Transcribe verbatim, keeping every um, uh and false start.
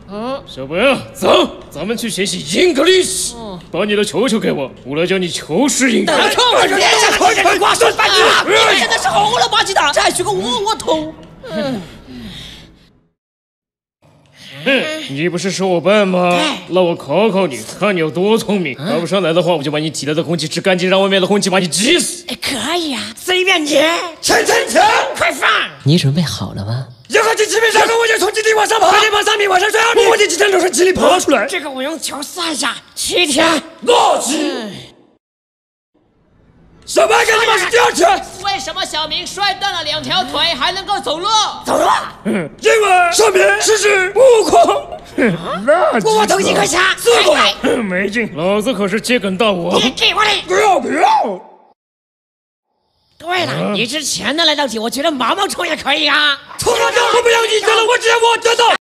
嗯，小朋友，走，咱们去学习英格历史。嗯，把你的球球给我，我来教你球式英语。 等臭快点，快点，瓜顺翻你！你现在是红了吧唧的，这还学个窝窝头？嗯。 嗯，你不是说我笨吗？那我考考你，看你有多聪明。答不上来的话，我就把你体内的空气吃干净，让外面的空气把你挤死。 哎，可以啊，随便你。 陈晨晨， 快放！ 你准备好了吗？ 任何机器没上课，我就从基地往上跑，快点跑三米，往上摔二米，我就从六十七里跑出来。 这个我用球算一下，七天。 我去！什么？给你们是第二天？ 为什么小明摔断了两条腿还能够走路？ 走路？ 嗯，因为上面是只悟空。 那我头一颗虾， 四个。 没劲，老子可是桔梗大王。 给给我来！ 不要不要！ 对了，你之前的那道题，我觉得毛毛虫也可以啊。 臭老张，我不要你觉得，我只要我得到。